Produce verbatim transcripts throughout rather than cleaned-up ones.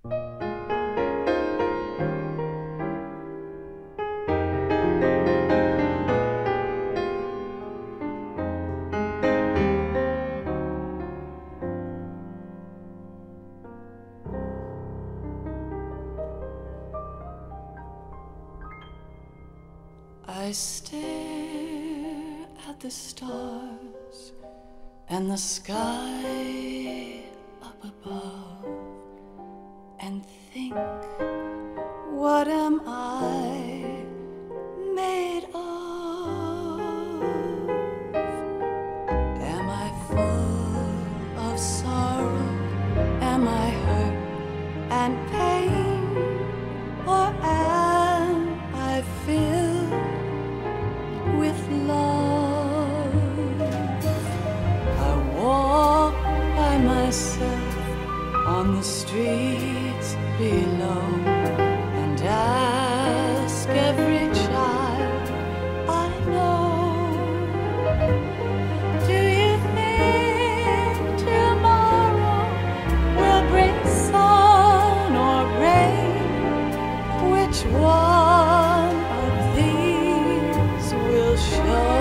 I stare at the stars and the sky up above and think, what am I made of? Am I full of sorrow? Am I hurt and pain? Or am I filled with love? I walk by myself on the streets below and ask every child I know, do you think tomorrow will bring sun or rain? Which one of these will show?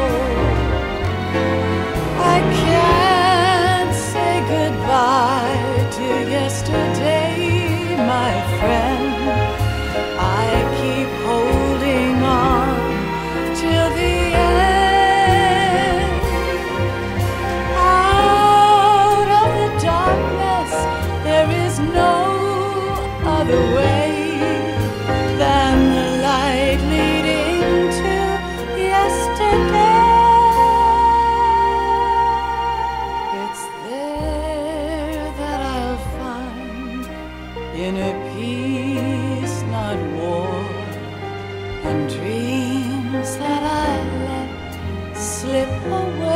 I can't say goodbye to yesterday, my friend. I keep holding on till the end. Out of the darkness, there is no other way than the light leading to yesterday. It's there that I'll find inner peace, not war, and dreams that I let slip away.